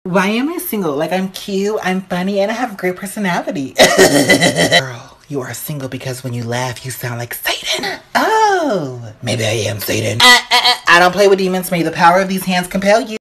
Why am I single? Like, I'm cute, I'm funny, and I have a great personality. Girl, you are single because when you laugh, you sound like Satan. Oh, maybe I am Satan. I don't play with demons. May the power of these hands compel you.